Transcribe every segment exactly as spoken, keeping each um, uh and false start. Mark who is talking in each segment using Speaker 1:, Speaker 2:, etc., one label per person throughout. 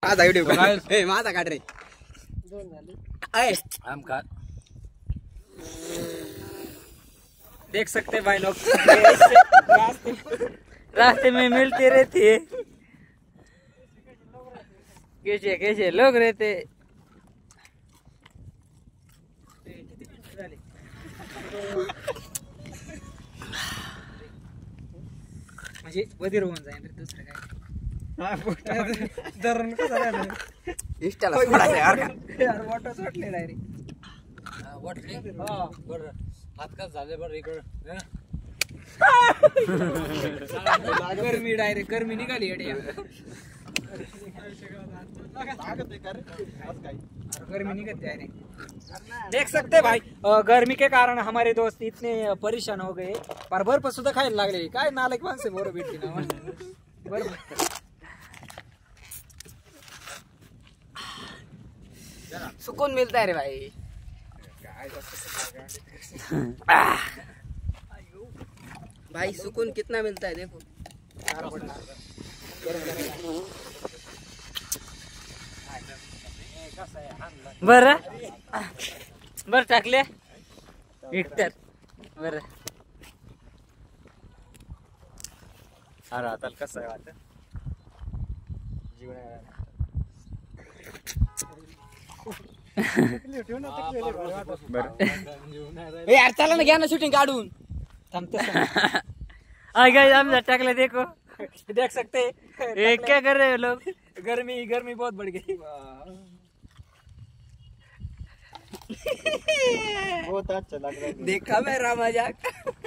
Speaker 1: माझा व्हिडिओ काढ ए माझा काढ रे ए हम का
Speaker 2: देख सकते भाई लोग रास्ते रास्ते में मिलते रहते कैसे कैसे लोग रहते म्हणजे बधीर होऊन जाईल रे दुसरं काय धरण कसं राहिलं
Speaker 1: इंस्टाला सोडायचं यार का
Speaker 2: यार वाटच वाटलेला आहे रे
Speaker 1: वाटले हा बरं हात का झाले बरं इकडं
Speaker 2: गर्मी डायरेक्ट गर्मी निकाली अड़े गर्मी निकलती है देख सकते भाई गर्मी के कारण हमारे दोस्त इतने परेशान हो गए पर बर्फ सुद्धा खायला लागले काय नालायक माणसे बोर भेटली ना बर्फ
Speaker 1: सुकून मिलता है रे भाई भाई सुकून कितना मिलता है देखो
Speaker 2: बर बर टाकले हेक्टर बर
Speaker 3: अरे आता कसं आहे वाटत
Speaker 1: ए यार चला ना घ्या ना शूटिंग काढून
Speaker 2: हमने टाकले देखो देख सकते ये क्या कर रहे हो लोग गर्मी गर्मी बहुत बढ़ गई
Speaker 3: बहुत अच्छा लग रहा है
Speaker 1: देखा मेरा मजाक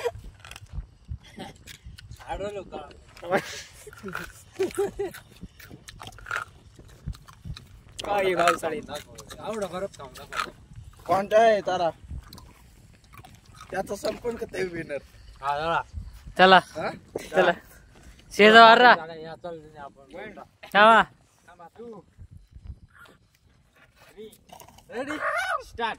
Speaker 2: काय भाव साडी आवडा बरं खाऊन
Speaker 3: कोणता आहे तारा त्याचा संपूर्ण कथा विनर
Speaker 2: चला चला शेजावर रा थांबा
Speaker 1: रेडी स्टार्ट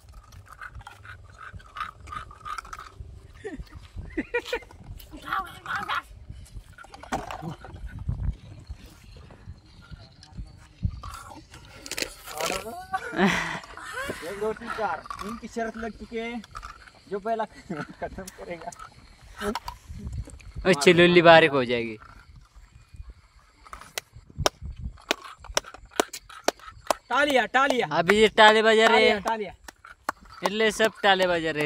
Speaker 3: एक दो तीन चार इनकी शर्त लग चुकी है जो पहला खत्म करेगा
Speaker 2: अच्छी लुल्ली बारीक हो जाएगी टालिया टालिया अभी ये टाले बजा रहे हैं टालिया એટલે सब टाले बजा रहे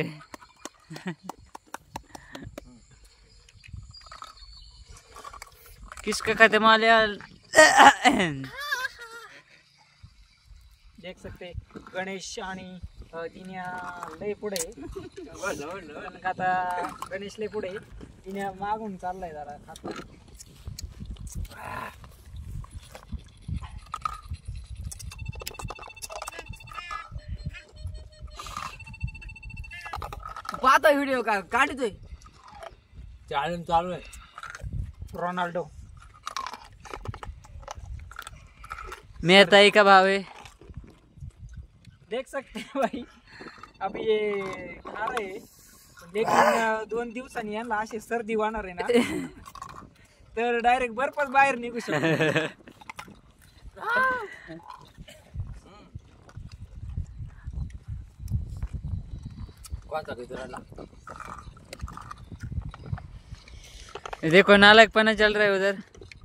Speaker 2: किसका खत्म आ लिया देख सकते गणेश आणि तिन्या लय पुढे आता गणेश लय पुढे तिन्या मागून चाललाय जरा
Speaker 1: पाहता व्हिडिओ का काढतोय
Speaker 2: चॅलेंज चालू आहे रोनाल्डो मेहताई का भाव है देख सकते हैं भाई अब ये खा रहे हैं लेकिन दोन दिवसांनी यांना अशी सर्दी होणार आहे ना तर डायरेक्ट बर्फच बाहेर निघू शकतो देखो नालायकपना चल रहा है उधर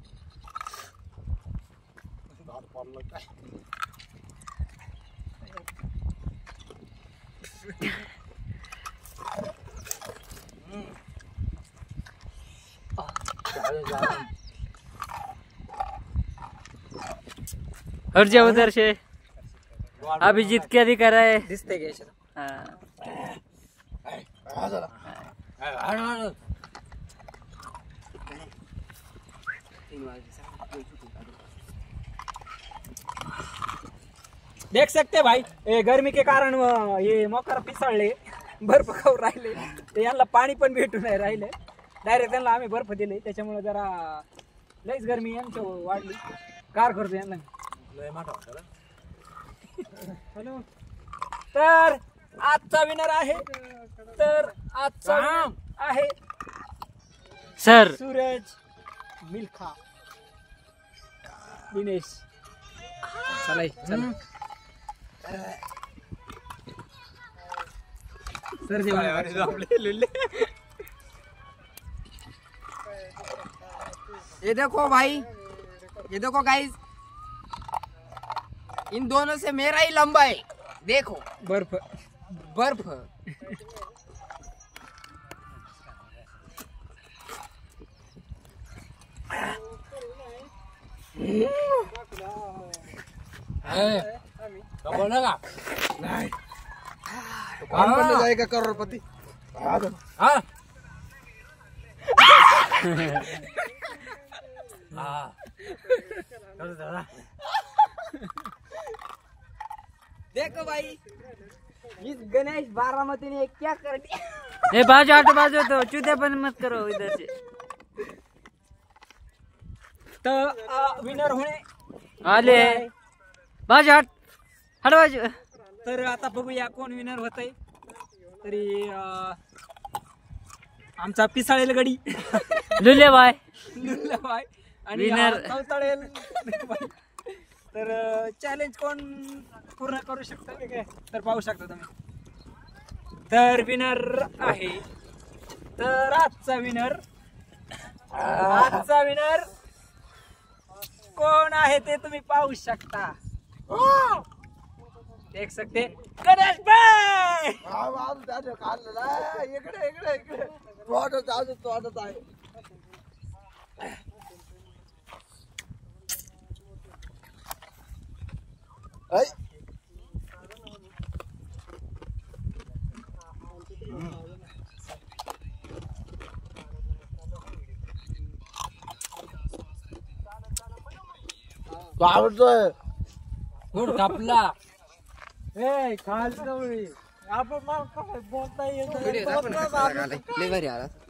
Speaker 2: हट जा उधर से अभिजीत क्या दिखा रहा है दिसते क्या देख सकते भाई ए, गर्मी के कारण ये मोकर पिसळले बर्फ खाऊ राहिले ते यांना पाणी पण भेटू नाही राहिले डायरेक्ट त्यांना आम्ही बर्फ दिले त्याच्यामुळे जरा लईच गर्मी यांच्या वाढली कार करतो यांना हॅलो तर आजचा विनर आहे तर आजचा आहे सर सूरज मिल्खा दिनेश चला चला सर
Speaker 4: ये देखो भाई, ये देखो गाइस, इन दोनों से मेरा ही लंबा है। देखो
Speaker 2: बर्फ
Speaker 4: बर्फ।
Speaker 1: बोला का
Speaker 5: कौन बनने जाएगा करोड़पति?
Speaker 1: हाँ हाँ
Speaker 4: देखो भाई, इस गणेश बारामती ने क्या कर दिया।
Speaker 6: ए बाजू हटो बाजू तो चूतेपन मत करो इधर से।
Speaker 2: तर विनर होणे
Speaker 6: आले बाजू हट हट बाजू।
Speaker 2: तर आता बघूया कोण विनर होतंय. तरी अं, आमचा पिसाळेल गडी
Speaker 6: लुले बाय
Speaker 2: लुल्लाबाई आणि
Speaker 6: Winner.
Speaker 2: अं, चौताळेल बाई. तर चॅलेंज कोण पूर्ण करू शकतं की काय तर पाहू शकता तुम्ही. तर विनर आहे, तर आजचा विनर आजचा विनर कोण आहे ते तुम्ही पाहू शकता. देख सकते गणेश भाई.
Speaker 5: इकडे इकडे इकडे वाटत अजून वाटत आहे. ऐ तो आवडतोय.
Speaker 1: गुड कापला.
Speaker 2: ए खाल आपण मला बोलता येत
Speaker 4: लय भारी आला.